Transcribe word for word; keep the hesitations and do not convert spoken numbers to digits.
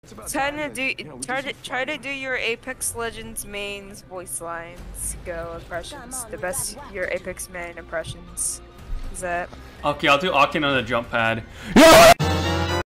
Try to do try to try to do your Apex Legends mains voice lines. Go impressions. The best your Apex main impressions. Is that? Okay, I'll do octane on the jump pad.